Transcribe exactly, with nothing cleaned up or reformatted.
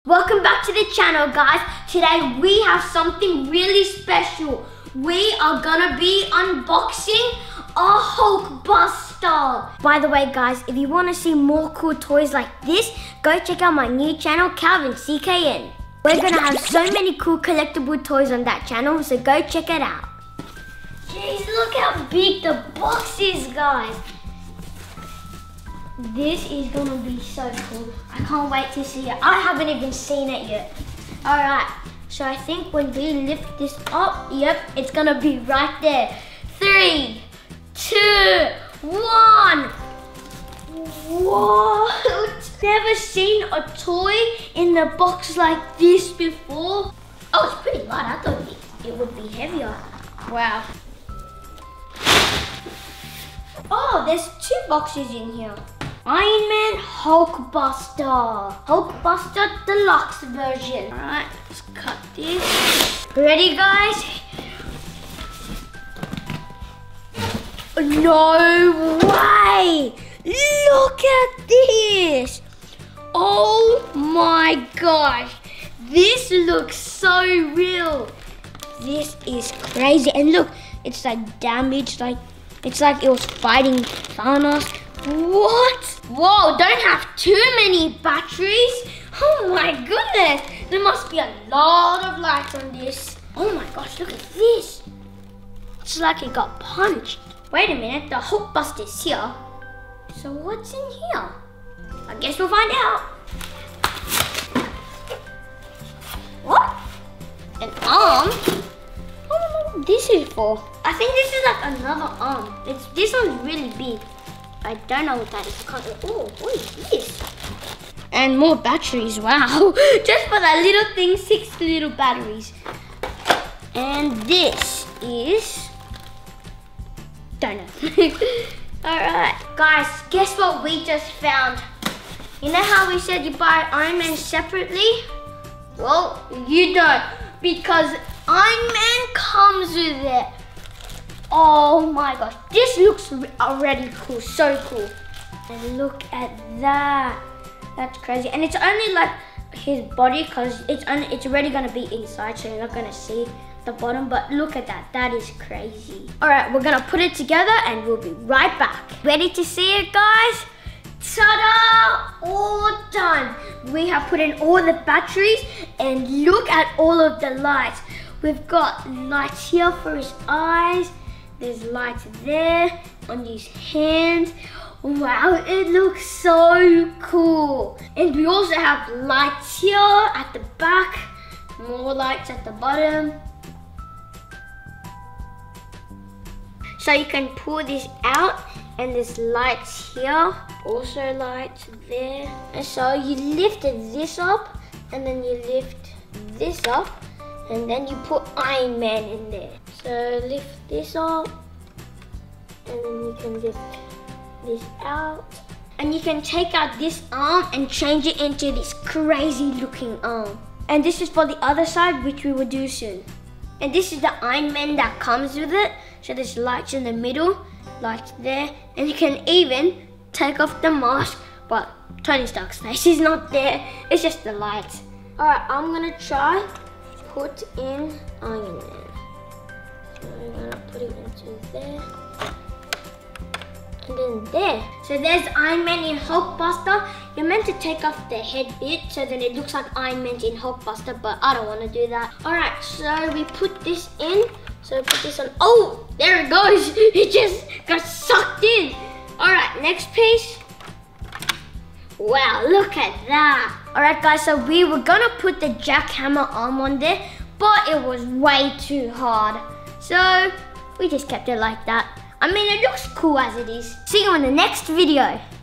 Welcome back to the channel, guys. Today we have something really special. We are gonna be unboxing a Hulkbuster. By the way, guys, if you want to see more cool toys like this, go check out my new channel, Calvin C K N. We're gonna have so many cool collectible toys on that channel, so go check it out. Jeez, look how big the box is, guys. This is gonna be so cool. I can't wait to see it. I haven't even seen it yet. All right, so I think when we lift this up, yep, it's gonna be right there. Three, two, one. What? Never seen a toy in a box like this before. Oh, it's pretty light. I thought it would be heavier. Wow. Oh, there's two boxes in here. Iron Man Hulkbuster. Hulkbuster Deluxe version. Alright, let's cut this. Ready, guys? No way! Look at this! Oh my gosh! This looks so real. This is crazy. And look, it's like damaged, like it's like it was fighting Thanos. What? Whoa, don't have too many batteries. Oh my goodness. There must be a lot of lights on this. Oh my gosh, look at this. It's like it got punched. Wait a minute, the Hulkbuster's here. So what's in here? I guess we'll find out. What? An arm? I don't know what this is for. I think this is like another arm. It's, this one's really big. I don't know what that is. Oh, what is this? And more batteries, wow. Just for that little thing, six little batteries. And this is, don't know. All right, guys, guess what we just found? You know how we said you buy Iron Man separately? Well, you don't, because Iron Man comes with it. Oh my gosh, this looks already cool, so cool. And look at that. That's crazy. And it's only like his body because it's only it's already gonna be inside, so you're not gonna see the bottom, but look at that, that is crazy. All right, we're gonna put it together and we'll be right back. Ready to see it, guys? Ta-da! All done. We have put in all the batteries and look at all of the lights. We've got lights here for his eyes. There's lights there on his hands. Wow, it looks so cool. And we also have lights here at the back. More lights at the bottom. So you can pull this out and there's lights here. Also lights there. And so you lift this up and then you lift this up and then you put Iron Man in there. So lift this up and then you can lift this out. And you can take out this arm and change it into this crazy looking arm. And this is for the other side, which we will do soon. And this is the Iron Man that comes with it. So there's lights in the middle, lights there, and you can even take off the mask, but Tony Stark's face is not there, it's just the lights. All right, I'm gonna try put in Iron Man. So I'm gonna put it into there. And then there. So there's Iron Man in Hulkbuster. You're meant to take off the head bit so then it looks like Iron Man's in Hulkbuster, but I don't want to do that. Alright, so we put this in. So put this on. Oh, there it goes. It just got sucked in. Alright, next piece. Wow, look at that. Alright guys, so we were gonna put the jackhammer arm on there, but it was way too hard. So we just kept it like that. I mean, it looks cool as it is. See you in the next video.